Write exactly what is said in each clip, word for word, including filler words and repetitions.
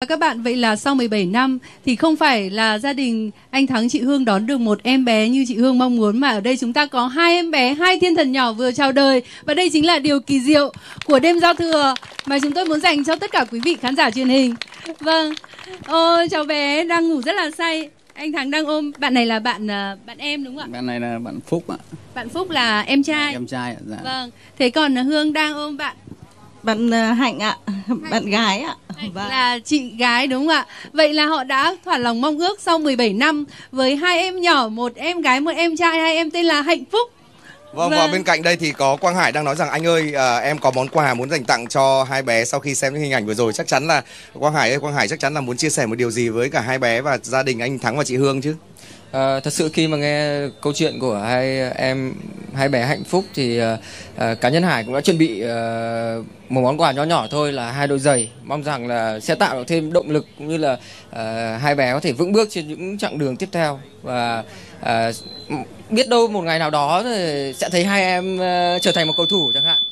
các bạn, vậy là sau mười bảy năm thì không phải là gia đình anh Thắng chị Hương đón được một em bé như chị Hương mong muốn, mà ở đây chúng ta có hai em bé, hai thiên thần nhỏ vừa chào đời. Và đây chính là điều kỳ diệu của đêm giao thừa mà chúng tôi muốn dành cho tất cả quý vị khán giả truyền hình. Vâng, ôi cháu bé đang ngủ rất là say. Anh Thắng đang ôm, bạn này là bạn bạn em đúng không ạ? Bạn này là bạn Phúc ạ. Bạn Phúc là em trai. Em trai ạ. Dạ. Vâng, thế còn Hương đang ôm bạn bạn Hạnh ạ, Hạnh. Bạn gái ạ. Vâng. Là chị gái đúng không ạ? Vậy là họ đã thỏa lòng mong ước sau mười bảy năm với hai em nhỏ, một em gái, một em trai, hai em tên là Hạnh Phúc. Vâng, và bên cạnh đây thì có Quang Hải đang nói rằng anh ơi, à, em có món quà muốn dành tặng cho hai bé sau khi xem những hình ảnh vừa rồi. Chắc chắn là Quang Hải ơi, Quang Hải chắc chắn là muốn chia sẻ một điều gì với cả hai bé và gia đình anh Thắng và chị Hương chứ? À, thật sự khi mà nghe câu chuyện của hai em hai bé Hạnh Phúc thì uh, cá nhân Hải cũng đã chuẩn bị uh, một món quà nhỏ nhỏ thôi là hai đôi giày, mong rằng là sẽ tạo được thêm động lực cũng như là uh, hai bé có thể vững bước trên những chặng đường tiếp theo, và uh, biết đâu một ngày nào đó thì sẽ thấy hai em uh, trở thành một cầu thủ chẳng hạn.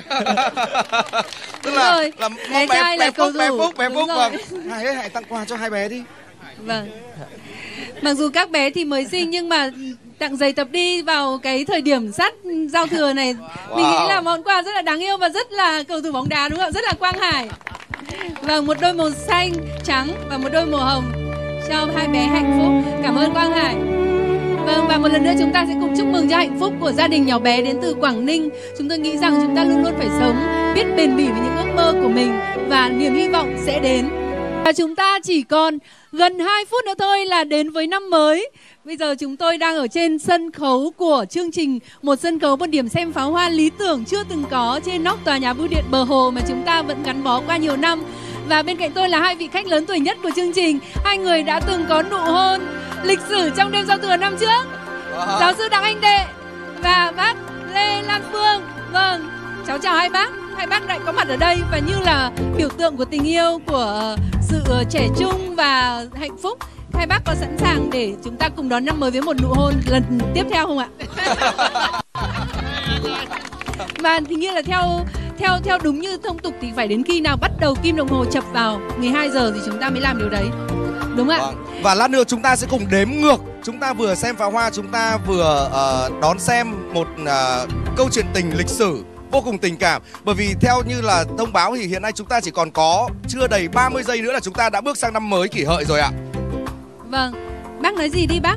Tức là, rồi. là bé bé, trai bé, là Phúc, cầu bé thủ. Phúc, bé Đúng Phúc, rồi. vâng. Hải ơi, hãy tặng quà cho hai bé đi. Vâng. Mặc dù các bé thì mới sinh nhưng mà tặng giày tập đi vào cái thời điểm sát giao thừa này, wow. Mình nghĩ là món quà rất là đáng yêu và rất là cầu thủ bóng đá đúng không ạ? Rất là Quang Hải. Vâng, một đôi màu xanh, trắng và một đôi màu hồng cho hai bé Hạnh Phúc. Cảm ơn Quang Hải. Vâng, và một lần nữa chúng ta sẽ cùng chúc mừng cho hạnh phúc của gia đình nhỏ bé đến từ Quảng Ninh. Chúng tôi nghĩ rằng chúng ta luôn luôn phải sống biết bền bỉ với những ước mơ của mình và niềm hy vọng sẽ đến. Và chúng ta chỉ còn gần hai phút nữa thôi là đến với năm mới. Bây giờ chúng tôi đang ở trên sân khấu của chương trình, một sân khấu, một điểm xem pháo hoa lý tưởng chưa từng có trên nóc tòa nhà bưu điện bờ hồ mà chúng ta vẫn gắn bó qua nhiều năm. Và bên cạnh tôi là hai vị khách lớn tuổi nhất của chương trình. Hai người đã từng có nụ hôn lịch sử trong đêm giao thừa năm trước. Wow. Giáo sư Đặng Anh Đệ và bác Lê Lan Phương. Vâng, cháu chào hai bác. Hai bác đã có mặt ở đây và như là biểu tượng của tình yêu, của sự trẻ trung và hạnh phúc. Hai bác có sẵn sàng để chúng ta cùng đón năm mới với một nụ hôn lần tiếp theo không ạ? Và hình như là theo theo theo đúng như thông tục thì phải đến khi nào bắt đầu kim đồng hồ chập vào mười hai giờ thì chúng ta mới làm điều đấy. Đúng ạ? Vâng. Và lát nữa chúng ta sẽ cùng đếm ngược. Chúng ta vừa xem pháo hoa, chúng ta vừa uh, đón xem một uh, câu chuyện tình lịch sử vô cùng tình cảm. Bởi vì theo như là thông báo thì hiện nay chúng ta chỉ còn có chưa đầy ba mươi giây nữa là chúng ta đã bước sang năm mới Kỷ Hợi rồi ạ. Vâng, bác nói gì đi bác?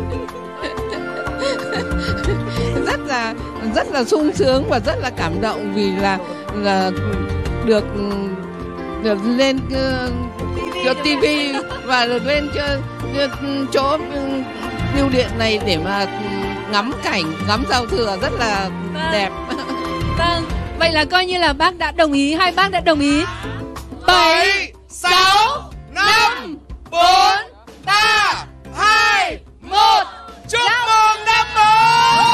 Rất là rất là sung sướng và rất là cảm động vì là là được được lên cho ti vi và được lên cho, cho chỗ bưu điện này để mà ngắm cảnh, ngắm giao thừa rất là vâng. đẹp. Vâng, vậy là coi như là bác đã đồng ý, hai bác đã đồng ý. Bảy, sáu, năm, bốn, ba, hai, một. Chúc mừng năm mới!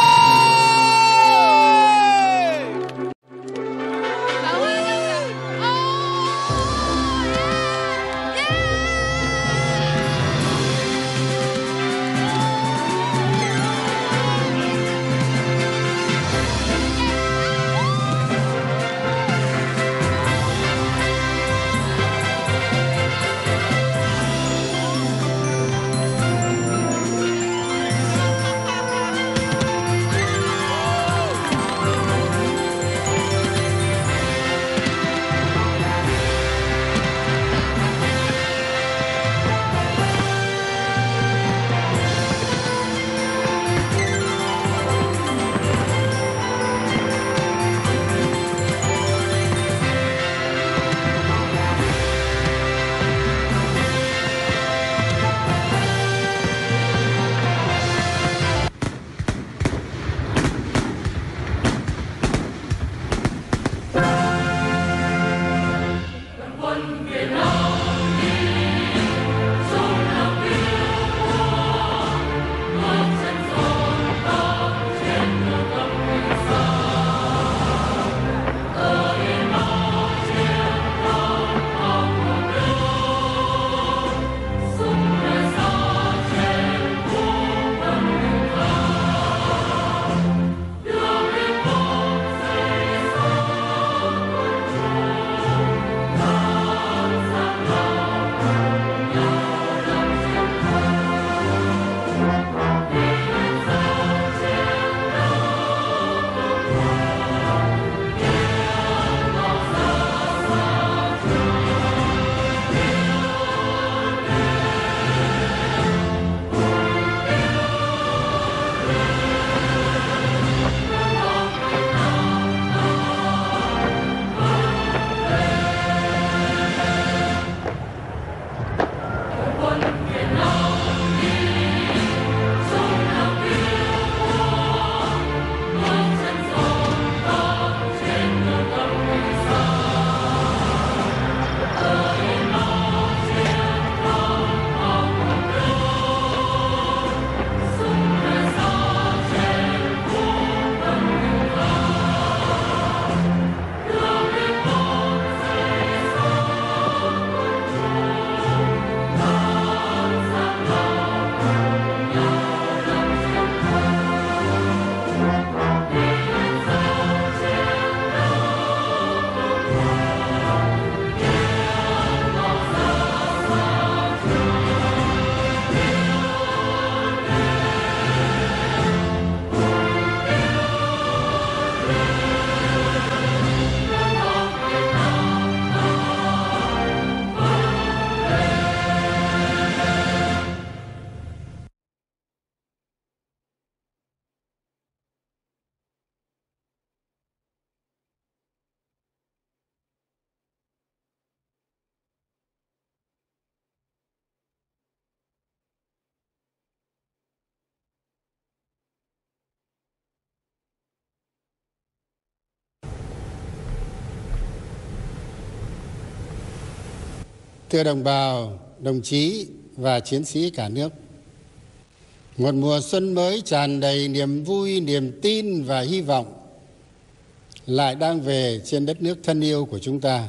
Thưa đồng bào, đồng chí và chiến sĩ cả nước, một mùa xuân mới tràn đầy niềm vui, niềm tin và hy vọng lại đang về trên đất nước thân yêu của chúng ta.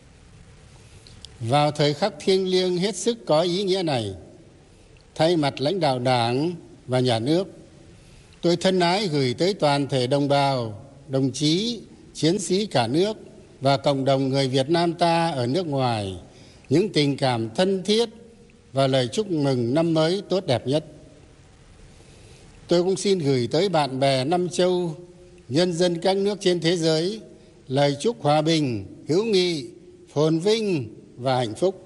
Vào thời khắc thiêng liêng hết sức có ý nghĩa này, thay mặt lãnh đạo Đảng và Nhà nước, tôi thân ái gửi tới toàn thể đồng bào, đồng chí, chiến sĩ cả nước và cộng đồng người Việt Nam ta ở nước ngoài những tình cảm thân thiết và lời chúc mừng năm mới tốt đẹp nhất. Tôi cũng xin gửi tới bạn bè năm châu, nhân dân các nước trên thế giới lời chúc hòa bình, hữu nghị, phồn vinh và hạnh phúc.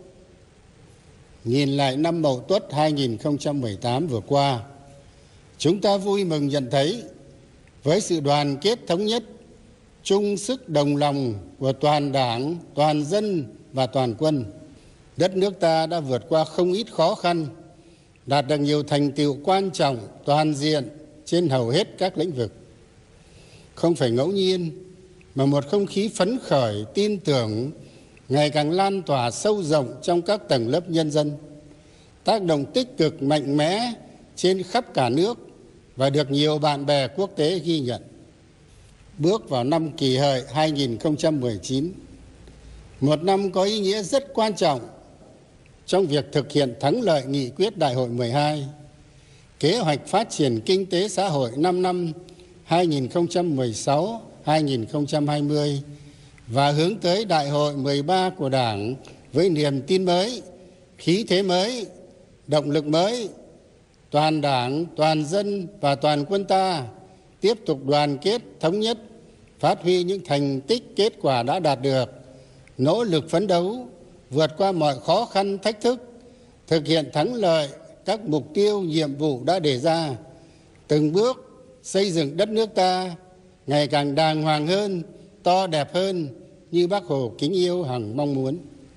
Nhìn lại năm Mậu Tuất hai nghìn không trăm mười tám vừa qua, chúng ta vui mừng nhận thấy với sự đoàn kết thống nhất, chung sức đồng lòng của toàn Đảng, toàn dân và toàn quân, đất nước ta đã vượt qua không ít khó khăn, đạt được nhiều thành tựu quan trọng, toàn diện trên hầu hết các lĩnh vực. Không phải ngẫu nhiên mà một không khí phấn khởi, tin tưởng ngày càng lan tỏa sâu rộng trong các tầng lớp nhân dân, tác động tích cực mạnh mẽ trên khắp cả nước và được nhiều bạn bè quốc tế ghi nhận. Bước vào năm Kỷ Hợi hai nghìn không trăm mười chín, một năm có ý nghĩa rất quan trọng trong việc thực hiện thắng lợi nghị quyết Đại hội mười hai, kế hoạch phát triển kinh tế xã hội năm năm hai nghìn không trăm mười sáu đến hai nghìn không trăm hai mươi và hướng tới Đại hội mười ba của Đảng với niềm tin mới, khí thế mới, động lực mới. Toàn Đảng, toàn dân và toàn quân ta tiếp tục đoàn kết, thống nhất, phát huy những thành tích, kết quả đã đạt được, nỗ lực phấn đấu, vượt qua mọi khó khăn, thách thức, thực hiện thắng lợi các mục tiêu, nhiệm vụ đã đề ra, từng bước xây dựng đất nước ta ngày càng đàng hoàng hơn, to đẹp hơn như Bác Hồ kính yêu hằng mong muốn.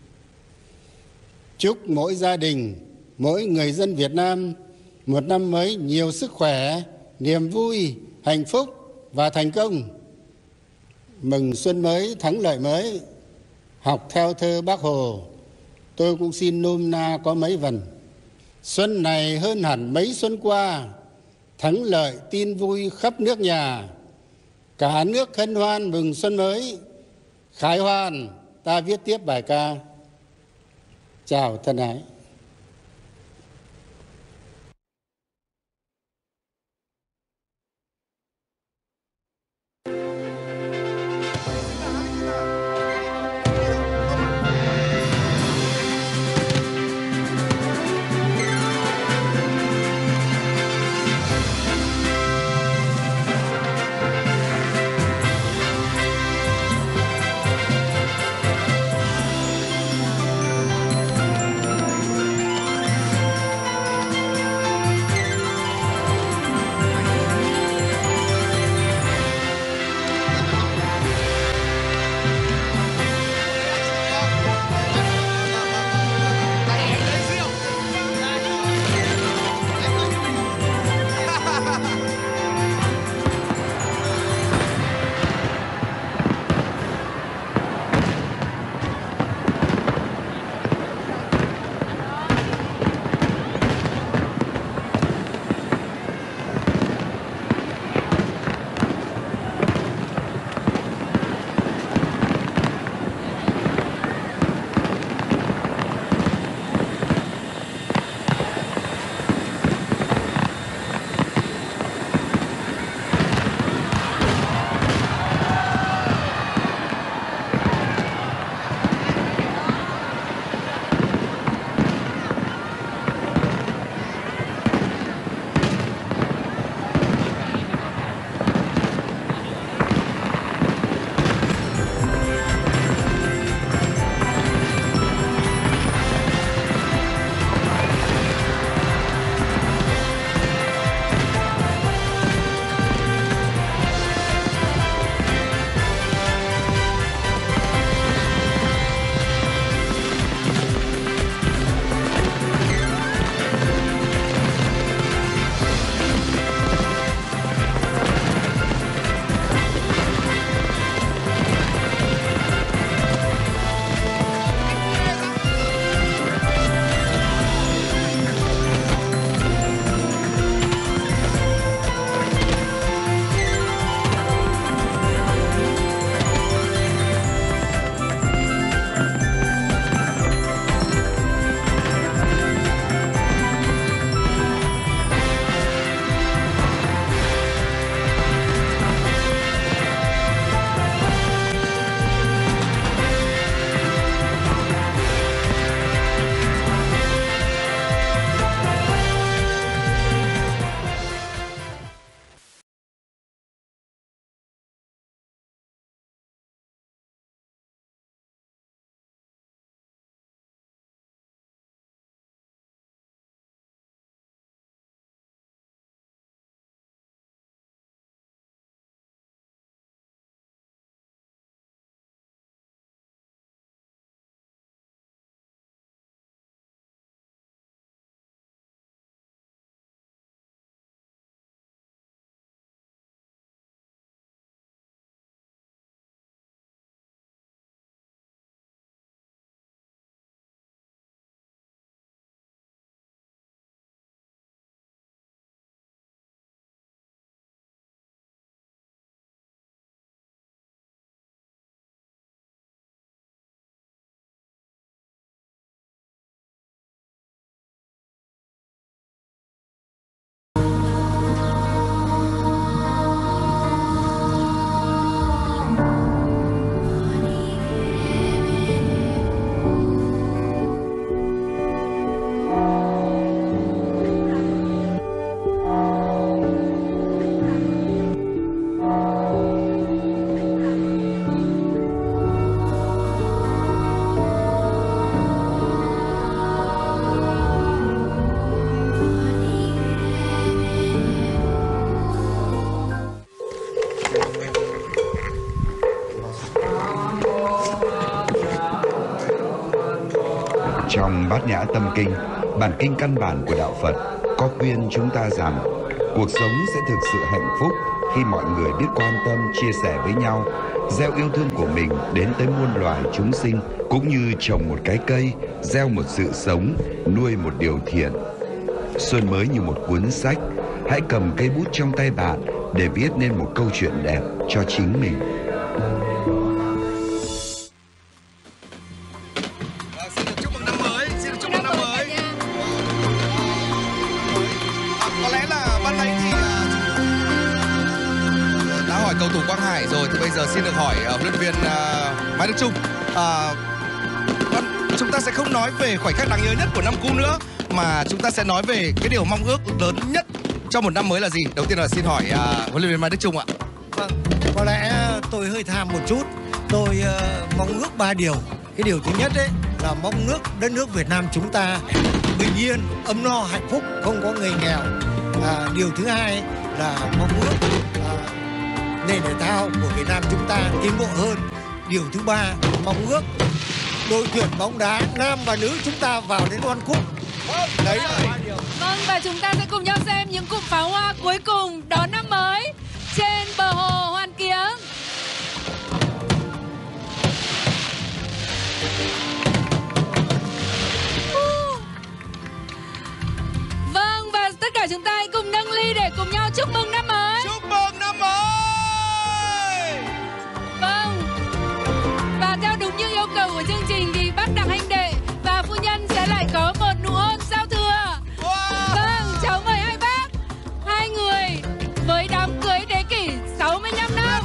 Chúc mỗi gia đình, mỗi người dân Việt Nam một năm mới nhiều sức khỏe, niềm vui, hạnh phúc và thành công. Mừng xuân mới, thắng lợi mới. Học theo thơ Bác Hồ, tôi cũng xin nôm na có mấy vần. Xuân này hơn hẳn mấy xuân qua, thắng lợi tin vui khắp nước nhà. Cả nước hân hoan mừng xuân mới, khải hoàn ta viết tiếp bài ca. Chào thân ái. Trong Bát Nhã Tâm Kinh, bản kinh căn bản của đạo Phật, có khuyên chúng ta rằng cuộc sống sẽ thực sự hạnh phúc khi mọi người biết quan tâm, chia sẻ với nhau, gieo yêu thương của mình đến tới muôn loài chúng sinh, cũng như trồng một cái cây, gieo một sự sống, nuôi một điều thiện. Xuân mới như một cuốn sách, hãy cầm cây bút trong tay bạn để viết nên một câu chuyện đẹp cho chính mình. Xin được chúc mừng năm mới, xin được chúc mừng năm mới. À, có lẽ là ban nãy thì à, đã hỏi cầu thủ Quang Hải rồi, thì bây giờ xin được hỏi uh, huấn luyện viên uh, Mai Đức Chung. Uh, chúng ta sẽ không nói về khoảnh khắc đáng nhớ nhất của năm cũ nữa, mà chúng ta sẽ nói về cái điều mong ước lớn nhất cho một năm mới là gì. Đầu tiên là xin hỏi uh, huấn luyện viên Mai Đức Chung ạ. Vâng, có lẽ tôi hơi tham một chút. Tôi uh, mong ước ba điều. Cái điều thứ nhất ấy là mong ước đất nước Việt Nam chúng ta bình yên, ấm no, hạnh phúc, không có người nghèo. À, điều thứ hai là mong ước à, nền thể thao của Việt Nam chúng ta tiến bộ hơn. Điều thứ ba, mong ước đội tuyển bóng đá nam và nữ chúng ta vào đến World Cup. Đấy là ba điều. Vâng, và chúng ta sẽ cùng nhau xem những cụm pháo hoa cuối cùng đón năm mới trên bờ hồ Hoàn Kiếm. Vâng, và tất cả chúng ta hãy cùng nâng ly để cùng nhau chúc mừng năm mới. Chúc mừng năm mới. Vâng, và theo đúng như yêu cầu của chương trình thì bác Đặng Anh Đệ và phu nhân sẽ lại có một nụ hôn giao thừa. Wow. Vâng, cháu mời hai bác, hai người với đám cưới thế kỷ sáu mươi lăm năm.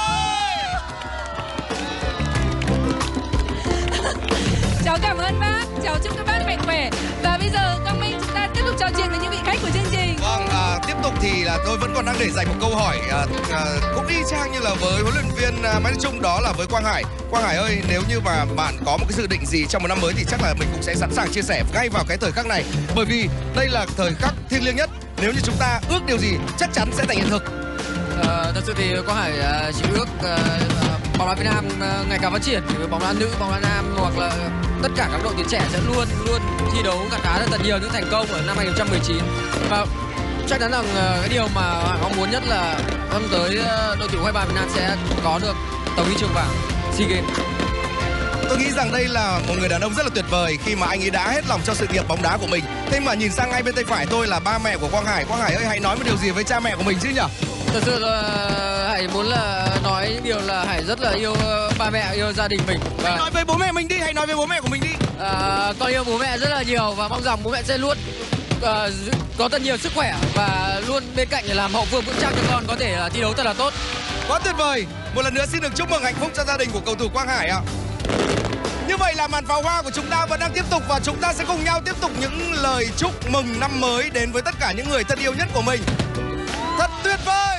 Cháu cảm ơn bác, cháu chúc các bác mạnh khỏe. Và bây giờ Quang Minh, chúng ta tiếp tục trò chuyện với những vị khách của chương trình. Vâng, à, tiếp tục thì là tôi vẫn còn đang để dành một câu hỏi à, à, cũng y chang như là với huấn luyện viên à, Mai Đức Chung, đó là với Quang Hải. Quang Hải ơi, nếu như mà bạn có một cái dự định gì trong một năm mới thì chắc là mình cũng sẽ sẵn sàng chia sẻ ngay vào cái thời khắc này, bởi vì đây là thời khắc thiêng liêng nhất. Nếu như chúng ta ước điều gì chắc chắn sẽ thành hiện thực. Ờ, thật sự thì Quang Hải uh, chỉ ước uh, bóng đá Việt Nam uh, ngày càng phát triển, bóng đá nữ, bóng đá nam hoặc là tất cả các đội tuyển trẻ sẽ luôn luôn thi đấu gặt hái được thật nhiều những thành công ở năm hai không một chín. Và chắc chắn rằng uh, cái điều mà Hải mong muốn nhất là năm tới uh, đội tuyển u hai ba Việt Nam sẽ có được tấm huy chương vàng SEA Games. Tôi nghĩ rằng đây là một người đàn ông rất là tuyệt vời khi mà anh ấy đã hết lòng cho sự nghiệp bóng đá của mình. Thế mà nhìn sang ngay bên tay phải tôi là ba mẹ của Quang Hải. Quang Hải ơi, hãy nói một điều gì với cha mẹ của mình chứ nhỉ? Thật sự là Hải muốn là nói những điều là Hải rất là yêu ba mẹ, yêu gia đình mình. Và hãy nói với bố mẹ mình đi, hãy nói với bố mẹ của mình đi. À, con yêu bố mẹ rất là nhiều và mong rằng bố mẹ sẽ luôn uh, có thật nhiều sức khỏe và luôn bên cạnh để làm hậu phương vững chắc cho con có thể uh, thi đấu thật là tốt. Quá tuyệt vời. Một lần nữa xin được chúc mừng hạnh phúc cho gia đình của cầu thủ Quang Hải ạ. Như vậy là màn pháo hoa của chúng ta vẫn đang tiếp tục và chúng ta sẽ cùng nhau tiếp tục những lời chúc mừng năm mới đến với tất cả những người thân yêu nhất của mình. Thật tuyệt vời.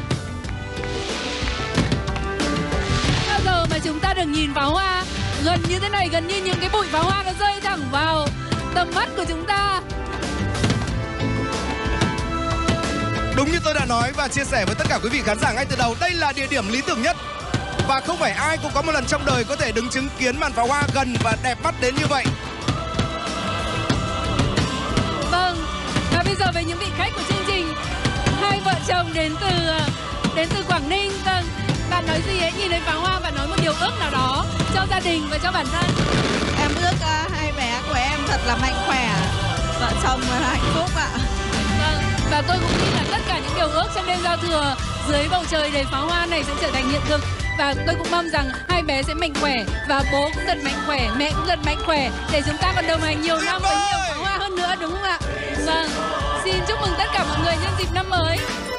Bao giờ mà chúng ta được nhìn pháo hoa gần như thế này, gần như những cái bụi pháo hoa nó rơi thẳng vào tầm mắt của chúng ta. Đúng như tôi đã nói và chia sẻ với tất cả quý vị khán giả ngay từ đầu, đây là địa điểm lý tưởng nhất. Và không phải ai cũng có một lần trong đời có thể đứng chứng kiến màn pháo hoa gần và đẹp mắt đến như vậy. Vâng, và bây giờ với những vị khách của chương trình, hai vợ chồng đến từ đến từ Quảng Ninh. Vâng, bạn nói gì ấy, nhìn thấy pháo hoa và nói một điều ước nào đó cho gia đình và cho bản thân. Em ước uh, hai bé của em thật là mạnh khỏe, vợ chồng hạnh phúc ạ. Vâng, và tôi cũng tin là tất cả những điều ước trong đêm giao thừa dưới bầu trời đầy pháo hoa này sẽ trở thành hiện thực. Và tôi cũng mong rằng hai bé sẽ mạnh khỏe và bố cũng thật mạnh khỏe, mẹ cũng thật mạnh khỏe để chúng ta còn đồng hành nhiều năm với nhiều pháo hoa hơn nữa, đúng không ạ? Vâng, xin chúc mừng tất cả mọi người nhân dịp năm mới.